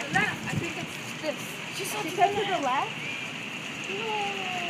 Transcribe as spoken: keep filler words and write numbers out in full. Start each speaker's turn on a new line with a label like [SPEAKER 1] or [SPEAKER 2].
[SPEAKER 1] left. I think it's this.
[SPEAKER 2] She said to the left?
[SPEAKER 1] No.